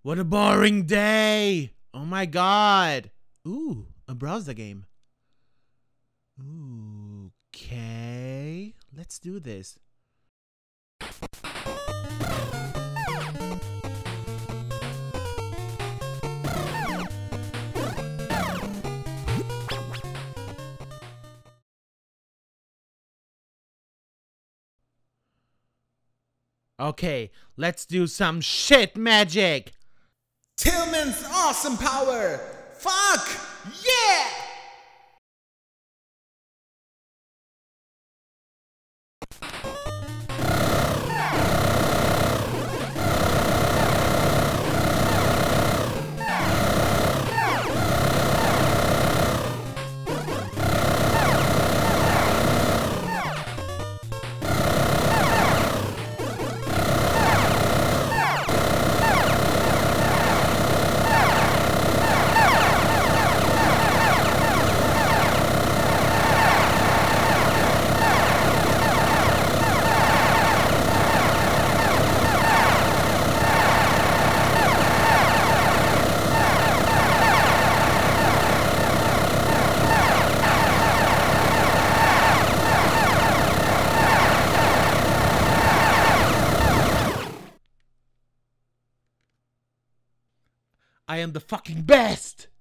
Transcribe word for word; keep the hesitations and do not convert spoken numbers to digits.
What a boring day! Oh my god! Ooh, a browser game. Ooh, okay, let's do this. Okay, let's do some shit magic! Tillman's awesome power! Fuck! Yeah! I am the fucking best!